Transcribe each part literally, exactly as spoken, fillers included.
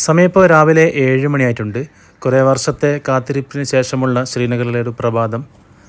സമയം ഇപ്പോൾ രാവിലെ ഏഴ് മണിയായിട്ടുണ്ട്. കുറേ വർഷത്തെ കാത്തിരിപ്പിന് ശേഷമുള്ള ശ്രീനഗറിലെ ഒരു പ്രഭാതം.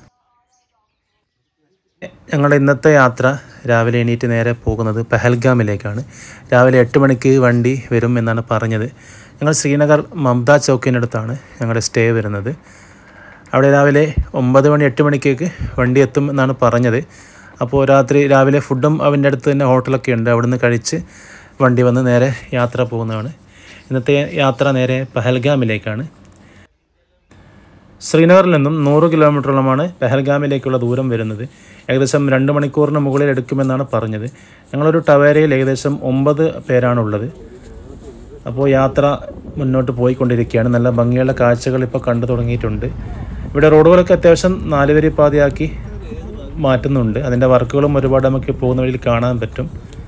ഞങ്ങളുടെ ഇന്നത്തെ യാത്ര രാവിലെ എണീറ്റ് നേരെ പോകുന്നത് പെഹൽഗാമിലേക്കാണ്. രാവിലെ എട്ട് മണിക്ക് വണ്ടി വരും എന്നാണ് പറഞ്ഞത്. ഞങ്ങൾ ശ്രീനഗർ മംതാ ചൗക്കിനടുത്താണ് ഞങ്ങളുടെ സ്റ്റേ വരുന്നത്. അവിടെ രാവിലെ ഒമ്പത് മണി എട്ട് മണിക്കേക്ക് വണ്ടി എത്തും എന്നാണ് പറഞ്ഞത്. അപ്പോൾ രാത്രി രാവിലെ ഫുഡും അവൻ്റെ അടുത്ത് തന്നെ ഹോട്ടലൊക്കെ ഉണ്ട്, അവിടെ നിന്ന് കഴിച്ച് വണ്ടി വന്ന് നേരെ യാത്ര പോകുന്നതാണ്. ഇന്നത്തെ യാത്ര നേരെ പെഹൽഗാമിലേക്കാണ്. ശ്രീനഗറിൽ നിന്നും നൂറ് കിലോമീറ്ററോളമാണ് പെഹൽഗാമിലേക്കുള്ള ദൂരം വരുന്നത്. ഏകദേശം രണ്ട് മണിക്കൂറിന് മുകളിൽ എടുക്കുമെന്നാണ് പറഞ്ഞത്. ഞങ്ങളൊരു ടവേരയിൽ ഏകദേശം ഒമ്പത് പേരാണുള്ളത്. അപ്പോൾ യാത്ര മുന്നോട്ട് പോയിക്കൊണ്ടിരിക്കുകയാണ്. നല്ല ഭംഗിയുള്ള കാഴ്ചകൾ ഇപ്പോൾ കണ്ടു തുടങ്ങിയിട്ടുണ്ട്. ഇവിടെ റോഡുകളൊക്കെ അത്യാവശ്യം നാലുവരി പാതയാക്കി മാറ്റുന്നുണ്ട്. അതിൻ്റെ വർക്കുകളും ഒരുപാട് നമുക്ക് പോകുന്ന വഴിയിൽ കാണാൻ പറ്റും.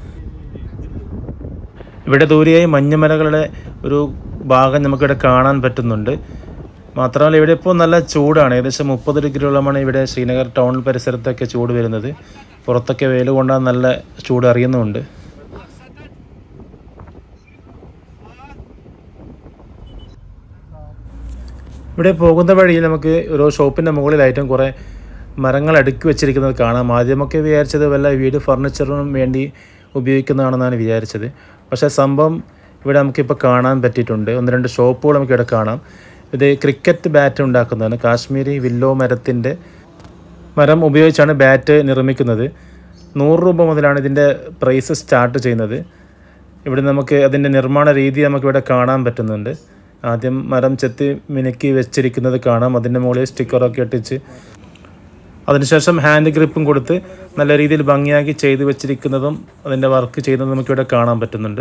ഇവിടെ ദൂരെയായി മഞ്ഞുമലകളുടെ ഒരു ഭാഗം നമുക്കിവിടെ കാണാൻ പറ്റുന്നുണ്ട്. മാത്രമല്ല ഇവിടെ ഇപ്പോൾ നല്ല ചൂടാണ്. ഏകദേശം മുപ്പത് ഡിഗ്രിയോളമാണ് ഇവിടെ ശ്രീനഗർ ടൗൺ പരിസരത്തൊക്കെ ചൂട് വരുന്നത്. പുറത്തൊക്കെ വെയിൽ കൊണ്ടാൽ നല്ല ചൂട് അറിയുന്നുമുണ്ട്. ഇവിടെ പോകുന്ന വഴിയിൽ നമുക്ക് ഓരോ ഷോപ്പിൻ്റെ മുകളിലായിട്ടും കുറേ മരങ്ങൾ അടുക്കി വെച്ചിരിക്കുന്നത് കാണാം. ആദ്യമൊക്കെ വിചാരിച്ചത് വല്ല വീട് ഫർണിച്ചറിനും വേണ്ടി ഉപയോഗിക്കുന്നതാണെന്നാണ് വിചാരിച്ചത്. പക്ഷേ സംഭവം ഇവിടെ നമുക്കിപ്പോൾ കാണാൻ പറ്റിയിട്ടുണ്ട്. ഒന്ന് രണ്ട് ഷോപ്പുകൾ നമുക്കിവിടെ കാണാം. ഇത് ക്രിക്കറ്റ് ബാറ്റ് ഉണ്ടാക്കുന്നതാണ്. കാശ്മീരി വില്ലോ മരത്തിൻ്റെ മരം ഉപയോഗിച്ചാണ് ബാറ്റ് നിർമ്മിക്കുന്നത്. നൂറ് രൂപ മുതലാണ് ഇതിൻ്റെ പ്രൈസ് സ്റ്റാർട്ട് ചെയ്യുന്നത്. ഇവിടെ നമുക്ക് അതിൻ്റെ നിർമ്മാണ രീതി നമുക്കിവിടെ കാണാൻ പറ്റുന്നുണ്ട്. ആദ്യം മരം ചെത്തി മിനുക്കി വെച്ചിരിക്കുന്നത് കാണാം. അതിൻ്റെ മുകളിൽ സ്റ്റിക്കറൊക്കെ ഒട്ടിച്ച് അതിനുശേഷം ഹാൻഡ് ഗ്രിപ്പും കൊടുത്ത് നല്ല രീതിയിൽ ഭംഗിയാക്കി ചെയ്ത് വെച്ചിരിക്കുന്നതും അതിൻ്റെ വർക്ക് ചെയ്യുന്നതും നമുക്കിവിടെ കാണാൻ പറ്റുന്നുണ്ട്.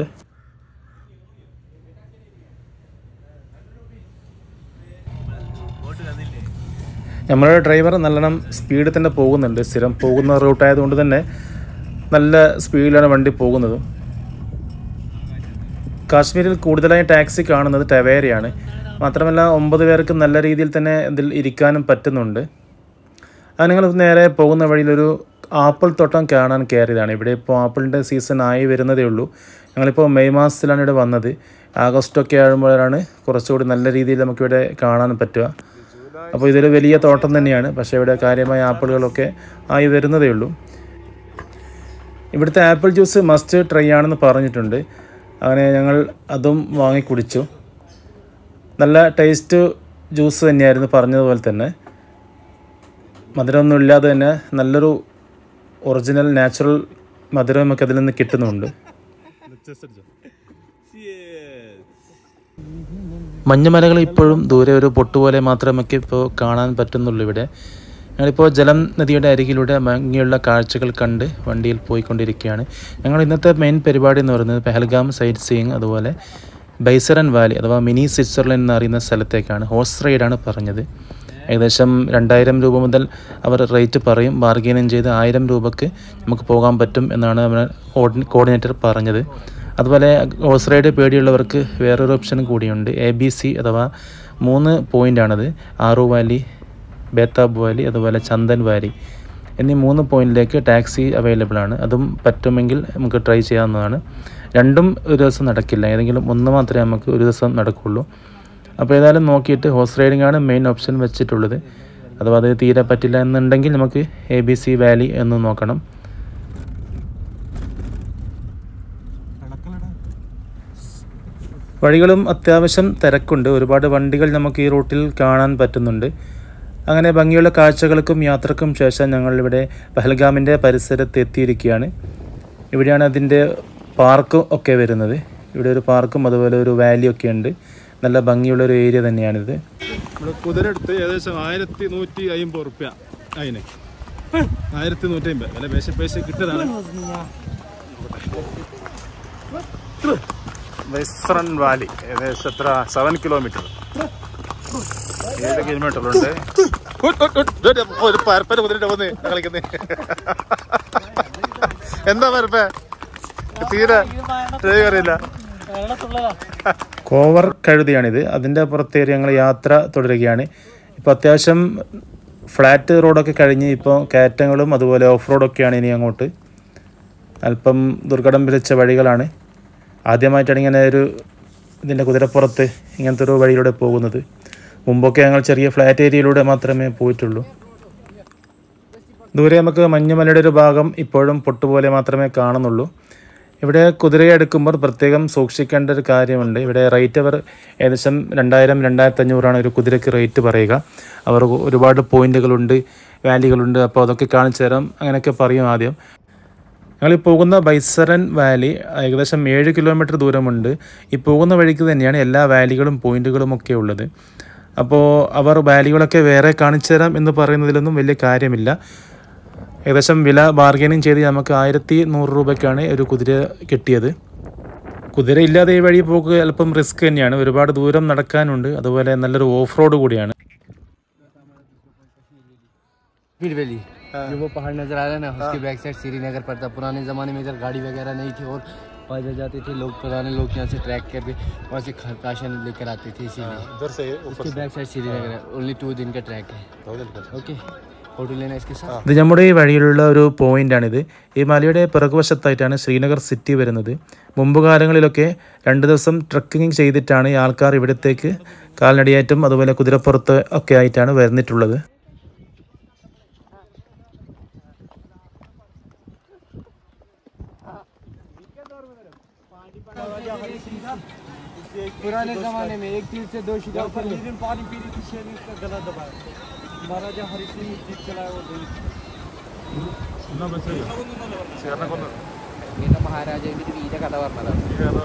നമ്മളുടെ ഡ്രൈവർ നല്ലോണം സ്പീഡിൽ തന്നെ പോകുന്നുണ്ട്. സ്ഥിരം പോകുന്ന റൂട്ടായതുകൊണ്ട് തന്നെ നല്ല സ്പീഡിലാണ് വണ്ടി പോകുന്നതും. കാശ്മീരിൽ കൂടുതലായി ടാക്സി കാണുന്നത് ടവേരയാണ്. മാത്രമല്ല ഒമ്പത് പേർക്ക് നല്ല രീതിയിൽ തന്നെ ഇതിൽ ഇരിക്കാനും പറ്റുന്നുണ്ട്. അത് നിങ്ങൾ നേരെ പോകുന്ന വഴിയിലൊരു ആപ്പിൾ തോട്ടം കാണാൻ കയറിയതാണ്. ഇവിടെ ഇപ്പോൾ ആപ്പിളിൻ്റെ സീസൺ ആയി വരുന്നതേ ഉള്ളൂ. ഞങ്ങളിപ്പോൾ മെയ് മാസത്തിലാണ് ഇവിടെ വന്നത്. ആഗസ്റ്റൊക്കെ ആകുമ്പോഴാണ് കുറച്ചുകൂടി നല്ല രീതിയിൽ നമുക്കിവിടെ കാണാൻ പറ്റുക. അപ്പോൾ ഇതൊരു വലിയ തോട്ടം തന്നെയാണ്. പക്ഷേ ഇവിടെ കാര്യമായ ആപ്പിളുകളൊക്കെ ആയി വരുന്നതേ ഉള്ളൂ. ഇവിടുത്തെ ആപ്പിൾ ജ്യൂസ് മസ്റ്റ് ട്രൈ ആണെന്ന് പറഞ്ഞിട്ടുണ്ട്. അങ്ങനെ ഞങ്ങൾ അതും വാങ്ങി കുടിച്ചു. നല്ല ടേസ്റ്റ് ജ്യൂസ് തന്നെയായിരുന്നു പറഞ്ഞതുപോലെ തന്നെ. മധുരമൊന്നും ഇല്ലാതെ തന്നെ നല്ലൊരു ഒറിജിനൽ നാച്ചുറൽ മധുരം നമുക്ക് അതിൽ നിന്ന് കിട്ടുന്നുണ്ട്. മഞ്ഞുമലകൾ ഇപ്പോഴും ദൂരെ ഒരു പൊട്ടുപോലെ മാത്രമേ നമുക്ക് ഇപ്പോൾ കാണാൻ പറ്റുന്നുള്ളൂ. ഇവിടെ ഞങ്ങളിപ്പോൾ ജലം നദിയുടെ അരികിലൂടെ ഭംഗിയുള്ള കാഴ്ചകൾ കണ്ട് വണ്ടിയിൽ പോയിക്കൊണ്ടിരിക്കുകയാണ്. ഞങ്ങൾ ഇന്നത്തെ മെയിൻ പരിപാടി എന്ന് പറയുന്നത് പെഹൽഗാം സൈറ്റ് സീയിങ്, അതുപോലെ ബൈസറൻ വാലി അഥവാ മിനി സ്വിറ്റ്സർലൻഡ് എന്നറിയുന്ന സ്ഥലത്തേക്കാണ്. ഹോഴ്സ് റൈഡാണ് പറഞ്ഞത്. ഏകദേശം രണ്ടായിരം രൂപ മുതൽ അവർ റേറ്റ് പറയും. ബാർഗെയിനും ചെയ്ത് ആയിരം രൂപക്ക് നമുക്ക് പോകാൻ പറ്റും എന്നാണ് നമ്മുടെ കോർഡിനേറ്റർ പറഞ്ഞത്. അതുപോലെ ഹോഴ്സ് റൈഡ് പേടിയുള്ളവർക്ക് വേറൊരു ഓപ്ഷൻ കൂടിയുണ്ട്. എ ബി സി അഥവാ മൂന്ന് പോയിൻ്റാണത്. ആറു വാലി, ബേതാബ് വാലി, അതുപോലെ ചന്ദൻ വാലി എന്നീ മൂന്ന് പോയിന്റിലേക്ക് ടാക്സി അവൈലബിൾ ആണ്. അതും പറ്റുമെങ്കിൽ നമുക്ക് ട്രൈ ചെയ്യാവുന്നതാണ്. രണ്ടും ഒരു ദിവസം നടക്കില്ല, ഏതെങ്കിലും ഒന്ന് മാത്രമേ നമുക്ക് ഒരു ദിവസം നടക്കുകയുള്ളൂ. അപ്പോൾ ഏതായാലും നോക്കിയിട്ട് ഹോഴ്സ് റൈഡിംഗ് ആണ് മെയിൻ ഓപ്ഷൻ വെച്ചിട്ടുള്ളത്. അഥവാ അത് തീരെ പറ്റില്ല എന്നുണ്ടെങ്കിൽ നമുക്ക് എ ബി സി വാലി എന്ന് നോക്കണം. വഴികളും അത്യാവശ്യം തിരക്കുണ്ട്. ഒരുപാട് വണ്ടികൾ നമുക്ക് ഈ റൂട്ടിൽ കാണാൻ പറ്റുന്നുണ്ട്. അങ്ങനെ ഭംഗിയുള്ള കാഴ്ചകൾക്കും യാത്രക്കും ശേഷം ഞങ്ങളിവിടെ പെഹൽഗാമിൻ്റെ പരിസരത്ത് എത്തിയിരിക്കുകയാണ്. ഇവിടെയാണ് അതിൻ്റെ പാർക്കും ഒക്കെ വരുന്നത്. ഇവിടെ ഒരു പാർക്കും അതുപോലെ ഒരു വാലിയൊക്കെ ഉണ്ട്. നല്ല ഭംഗിയുള്ളൊരു ഏരിയ തന്നെയാണിത്. ഇവിടെ കുതിരെടുത്ത് ഏകദേശം ആയിരത്തി നൂറ്റി അമ്പത് റുപ്യ അതിന് ആയിരത്തി നൂറ്റി അമ്പത് വില പൈസ പൈസ കിട്ടതാണ്. ബൈസറൻ വാലി ഏകദേശം എത്ര സെവൻ കിലോമീറ്റർ ഏഴ് കിലോമീറ്ററുണ്ട്. ഒരു പരപ്പര കുതിരട്ട് വന്ന് കളിക്കുന്നേ എന്താ പരപ്പ തീരെ അറിയില്ല. കോവർ കഴുതിയാണിത്. അതിൻ്റെ പുറത്തേറി ഞങ്ങൾ യാത്ര തുടരുകയാണ്. ഇപ്പോൾ അത്യാവശ്യം ഫ്ലാറ്റ് റോഡൊക്കെ കഴിഞ്ഞ് ഇപ്പോൾ കയറ്റങ്ങളും അതുപോലെ ഓഫ് റോഡൊക്കെയാണ് ഇനി അങ്ങോട്ട്. അല്പം ദുർഘടം പിടിച്ച വഴികളാണ്. ആദ്യമായിട്ടാണ് ഇങ്ങനെ ഒരു ഇതിൻ്റെ കുതിരപ്പുറത്ത് ഇങ്ങനത്തെ ഒരു വഴിയിലൂടെ പോകുന്നത്. മുമ്പൊക്കെ ഞങ്ങൾ ചെറിയ ഫ്ലാറ്റ് ഏരിയയിലൂടെ മാത്രമേ പോയിട്ടുള്ളൂ. ദൂരെ നമുക്ക് മഞ്ഞുമലയുടെ ഒരു ഭാഗം ഇപ്പോഴും പൊട്ടുപോലെ മാത്രമേ കാണുന്നുള്ളൂ. ഇവിടെ കുതിരയെ എടുക്കുമ്പോൾ പ്രത്യേകം സൂക്ഷിക്കേണ്ട ഒരു കാര്യമുണ്ട്. ഇവിടെ റേറ്റ് അവർ ഏകദേശം രണ്ടായിരം രണ്ടായിരത്തി അഞ്ഞൂറാണ് ഒരു കുതിരയ്ക്ക് റേറ്റ് പറയുക. അവർ ഒരുപാട് പോയിന്റുകളുണ്ട്, വാലികളുണ്ട്, അപ്പോൾ അതൊക്കെ കാണിച്ചു തരാം അങ്ങനെയൊക്കെ പറയും. ആദ്യം ഞങ്ങൾ ഈ പോകുന്ന ബൈസറൻ വാലി ഏകദേശം ഏഴ് കിലോമീറ്റർ ദൂരമുണ്ട്. ഈ പോകുന്ന വഴിക്ക് തന്നെയാണ് എല്ലാ വാലികളും പോയിന്റുകളും ഒക്കെ ഉള്ളത്. അപ്പോൾ അവർ വാലികളൊക്കെ വേറെ കാണിച്ചു തരാം എന്ന് പറയുന്നതിലൊന്നും വലിയ കാര്യമില്ല. ഏകദേശം വില ബാർഗൈനിങ് ചെയ്ത് നമുക്ക് ആയിരത്തി നൂറ് രൂപയ്ക്കാണ് ഒരു കുതിര കിട്ടിയത്. കുതിര ഇല്ലാതെ ഈ വഴി പോകുക അല്പം റിസ്ക് തന്നെയാണ്. ഒരുപാട് ദൂരം നടക്കാനുണ്ട്, അതുപോലെ നല്ലൊരു ഓഫ് റോഡ് കൂടിയാണ്. जो वो पहाड़ नजर आ रहा है ना, उसके बैक साइड श्रीनगर पड़ता। पुराने ज़माने में इधर गाड़ी वगैरह नहीं थी और पैदल जाते थे लोग, पुराने लोग यहाँ से ट्रैक करके वहाँ से राशन लेकर आते थे, इसीलिए इधर से उसके बैक साइड श्रीनगर है। ओनली टू दिन का ट्रैक है। ओके, फोटो लेना इसके साथ। ഇത് നമ്മുടെ ഈ വഴിയിലുള്ള ഒരു പോയിൻ്റാണിത്. ഈ മലയുടെ പിറകുവശത്തായിട്ടാണ് ശ്രീനഗർ സിറ്റി വരുന്നത്. മുമ്പ് കാലങ്ങളിലൊക്കെ രണ്ട് ദിവസം ട്രക്കിംഗ് ചെയ്തിട്ടാണ് ഈ ആൾക്കാർ ഇവിടത്തേക്ക് കാൽനടയായിട്ടും അതുപോലെ കുതിരപ്പുറത്ത് ഒക്കെ ആയിട്ടാണ് വരുന്നിട്ടുള്ളത്. पुराने ज़माने में एक तीर से दो शिकार कर लिए। पानी पी रही थी, शेर ने उसका गला दबाया। महाराजा हरि सिंह जीत चलाया वो दिन। ये तो महाराजा की വീര കഥ പറഞ്ഞതാണ്.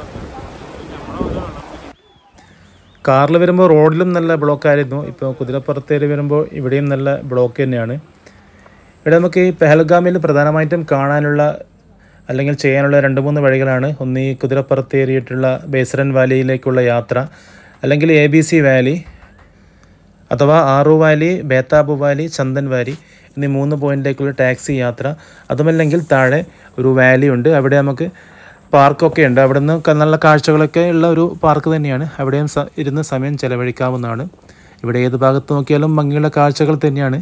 കാറിൽ വരുമ്പോൾ റോഡിലും നല്ല ബ്ലോക്കായിരുന്നു. ഇപ്പോൾ കുതിരപ്പുറത്തേൽ വരുമ്പോൾ ഇവിടെയും നല്ല ബ്ലോക്ക് തന്നെയാണ്. ഇവിടെ നമുക്ക് ഈ പെഹൽഗാമിൽ പ്രധാനമായിട്ടും കാണാനുള്ള അല്ലെങ്കിൽ ചെയ്യാനുള്ള രണ്ട് മൂന്ന് വഴികളാണ്. ഒന്ന് ഈ കുതിരപ്പുറത്തേറിയിട്ടുള്ള ബേസറൻ വാലിയിലേക്കുള്ള യാത്ര, അല്ലെങ്കിൽ എ ബി സി വാലി അഥവാ Aru valley, Betaab valley, Chandan valley എന്നീ മൂന്ന് പോയിന്റിലേക്കുള്ള ടാക്സി യാത്ര. അതുമല്ലെങ്കിൽ താഴെ ഒരു വാലി ഉണ്ട്, അവിടെ നമുക്ക് പാർക്കൊക്കെ ഉണ്ട്. അവിടെ നിന്ന് നല്ല കാഴ്ചകളൊക്കെ ഉള്ള ഒരു പാർക്ക് തന്നെയാണ്. അവിടെയും ഇരുന്ന് സമയം ചെലവഴിക്കാവുന്നതാണ്. ഇവിടെ ഏത് ഭാഗത്ത് നോക്കിയാലും ഭംഗിയുള്ള കാഴ്ചകൾ തന്നെയാണ്.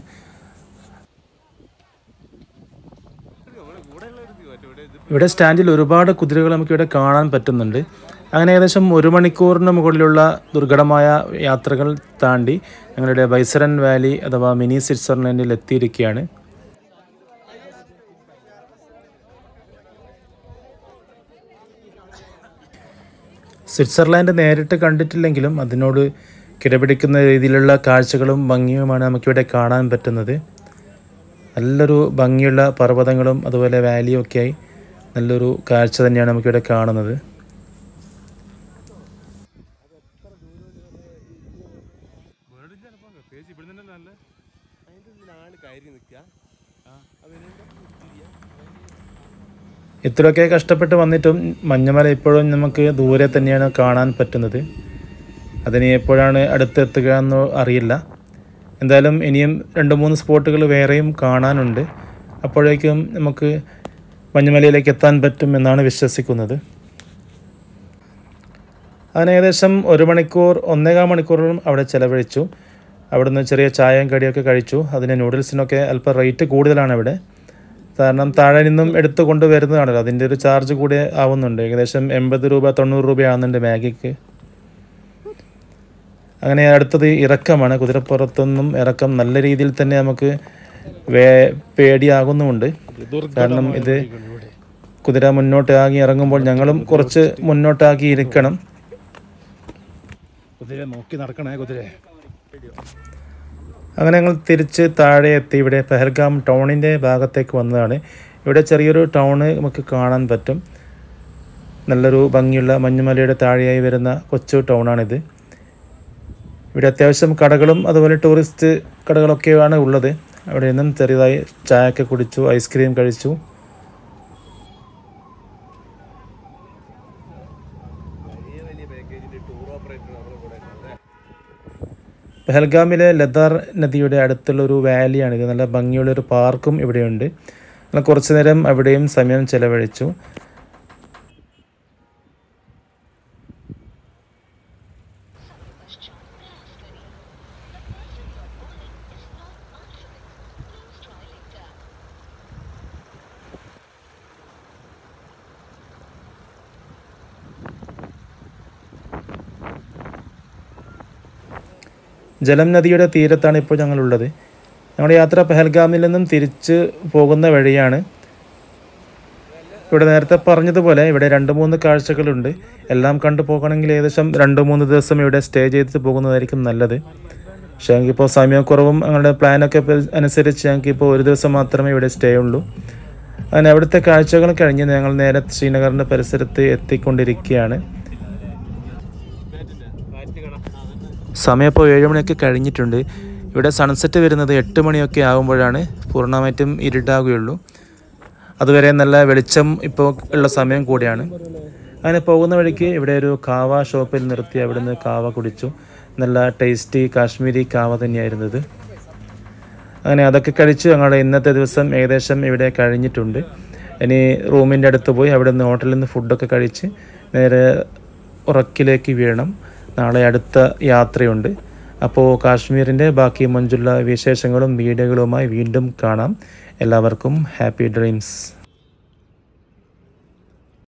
ഇവിടെ സ്റ്റാൻഡിൽ ഒരുപാട് കുതിരകൾ നമുക്കിവിടെ കാണാൻ പറ്റുന്നുണ്ട്. അങ്ങനെ ഏകദേശം ഒരു മണിക്കൂറിന് മുകളിലുള്ള ദുർഘടമായ യാത്രകൾ താണ്ടി ഞങ്ങളുടെ ബൈസറൻ വാലി അഥവാ മിനി സ്വിറ്റ്സർലൻഡിൽ എത്തിയിരിക്കുകയാണ്. സ്വിറ്റ്സർലാൻഡ് നേരിട്ട് കണ്ടിട്ടില്ലെങ്കിലും അതിനോട് കിടപിടിക്കുന്ന രീതിയിലുള്ള കാഴ്ചകളും ഭംഗിയുമാണ് നമുക്കിവിടെ കാണാൻ പറ്റുന്നത്. നല്ലൊരു ഭംഗിയുള്ള പർവ്വതങ്ങളും അതുപോലെ വാലിയും ഒക്കെയായി നല്ലൊരു കാഴ്ച തന്നെയാണ് നമുക്കിവിടെ കാണുന്നത്. ഇത്രയൊക്കെ കഷ്ടപ്പെട്ട് വന്നിട്ടും മഞ്ഞുമല ഇപ്പോഴും നമുക്ക് ദൂരെ തന്നെയാണ് കാണാൻ പറ്റുന്നത്. അതിന് എപ്പോഴാണ് അടുത്തെത്തുക എന്ന് അറിയില്ല. എന്തായാലും ഇനിയും രണ്ട് മൂന്ന് സ്പോട്ടുകൾ വേറെയും കാണാനുണ്ട്. അപ്പോഴേക്കും നമുക്ക് മഞ്ഞുമലയിലേക്ക് എത്താൻ പറ്റും എന്നാണ് വിശ്വസിക്കുന്നത്. അങ്ങനെ ഏകദേശം ഒരു മണിക്കൂർ ഒന്നേകാൽ മണിക്കൂറും അവിടെ ചിലവഴിച്ചു. അവിടുന്ന് ചെറിയ ചായയും കടിയൊക്കെ കഴിച്ചു. അതിന് നൂഡിൽസിനൊക്കെ അല്പം റേറ്റ് കൂടുതലാണ് ഇവിടെ, കാരണം താഴെ നിന്നും എടുത്തു കൊണ്ട് വരുന്നതാണല്ലോ, അതിൻ്റെ ഒരു ചാർജ് കൂടി ആവുന്നുണ്ട്. ഏകദേശം എൺപത് രൂപ തൊണ്ണൂറ് രൂപയാവുന്നുണ്ട് മാഗിക്ക്. അങ്ങനെ അടുത്തത് ഇറക്കമാണ്. കുതിരപ്പുറത്തൊന്നും ഇറക്കം നല്ല രീതിയിൽ തന്നെ നമുക്ക് വേ പേടിയാകുന്നുമുണ്ട്. കാരണം ഇത് കുതിര മുന്നോട്ടാക്കി ഇറങ്ങുമ്പോൾ ഞങ്ങളും കുറച്ച് മുന്നോട്ടാക്കി ഇരിക്കണം. കുതിര നോക്കി നടക്കണേ കുതിര. അങ്ങനെ ഞങ്ങൾ തിരിച്ച് താഴെ എത്തി. ഇവിടെ പെഹൽഗാം ടൗണിൻ്റെ ഭാഗത്തേക്ക് വന്നതാണ്. ഇവിടെ ചെറിയൊരു ടൗണ് നമുക്ക് കാണാൻ പറ്റും. നല്ലൊരു ഭംഗിയുള്ള മഞ്ഞുമലയുടെ താഴെയായി വരുന്ന കൊച്ചു ടൗണാണിത്. ഇവിടെ അത്യാവശ്യം കടകളും അതുപോലെ ടൂറിസ്റ്റ് കടകളൊക്കെയാണ് ഉള്ളത്. അവിടെ നിന്നും ചെറിയതായി ചായയൊക്കെ കുടിച്ചു, ഐസ്ക്രീം കഴിച്ചു. പെഹൽഗാമിലെ ലദാർ നദിയുടെ അടുത്തുള്ളൊരു വാലിയാണിത്. നല്ല ഭംഗിയുള്ളൊരു പാർക്കും ഇവിടെയുണ്ട്. നമ്മൾ കുറച്ചു നേരം അവിടെയും സമയം ചെലവഴിച്ചു. ജലം നദിയുടെ തീരത്താണ് ഇപ്പോൾ ഞങ്ങളുള്ളത്. ഞങ്ങളുടെ യാത്ര പെഹൽഗാമിൽ നിന്നും തിരിച്ച് പോകുന്ന വഴിയാണ്. ഇവിടെ നേരത്തെ പറഞ്ഞതുപോലെ ഇവിടെ രണ്ട് മൂന്ന് കാഴ്ചകളുണ്ട്. എല്ലാം കണ്ടു പോകണമെങ്കിൽ ഏകദേശം രണ്ട് മൂന്ന് ദിവസം ഇവിടെ സ്റ്റേ ചെയ്തിട്ട് പോകുന്നതായിരിക്കും നല്ലത്. പക്ഷേ ഞങ്ങൾക്കിപ്പോൾ സമയക്കുറവും ഞങ്ങളുടെ പ്ലാനൊക്കെ അനുസരിച്ച് ഞങ്ങൾക്കിപ്പോൾ ഒരു ദിവസം മാത്രമേ ഇവിടെ സ്റ്റേ ഉള്ളൂ. അങ്ങനെ അവിടുത്തെ കാഴ്ചകൾ കഴിഞ്ഞ് ഞങ്ങൾ നേരെ ശ്രീനഗറിൻ്റെ പരിസരത്ത് എത്തിക്കൊണ്ടിരിക്കുകയാണ്. സമയം ഇപ്പോൾ ഏഴ് മണിയൊക്കെ കഴിഞ്ഞിട്ടുണ്ട്. ഇവിടെ സൺസെറ്റ് വരുന്നത് എട്ട് മണിയൊക്കെ ആകുമ്പോഴാണ് പൂർണ്ണമായിട്ടും ഇരുട്ടാകുകയുള്ളൂ. അതുവരെ നല്ല വെളിച്ചം ഇപ്പോൾ ഉള്ള സമയം കൂടിയാണ്. അങ്ങനെ പോകുന്ന വഴിക്ക് ഇവിടെ ഒരു കാവ ഷോപ്പിൽ നിർത്തി അവിടെ നിന്ന് കാവ കുടിച്ചു. നല്ല ടേസ്റ്റി കാശ്മീരി കാവ തന്നെയായിരുന്നത്. അങ്ങനെ അതൊക്കെ കഴിച്ച് ഞങ്ങളുടെ ഇന്നത്തെ ദിവസം ഏകദേശം ഇവിടെ കഴിഞ്ഞിട്ടുണ്ട്. ഇനി റൂമിൻ്റെ അടുത്ത് പോയി അവിടെ നിന്ന് ഹോട്ടലിൽ നിന്ന് ഫുഡൊക്കെ കഴിച്ച് നേരെ ഉറക്കിലേക്ക് വീഴണം. നാളെ അടുത്ത യാത്രയുണ്ട്. അപ്പോൾ കാശ്മീരിൻ്റെ ബാക്കി മഞ്ചുള്ള വിശേഷങ്ങളും വീഡിയോകളുമായി വീണ്ടും കാണാം. എല്ലാവർക്കും ഹാപ്പി ഡ്രീംസ്.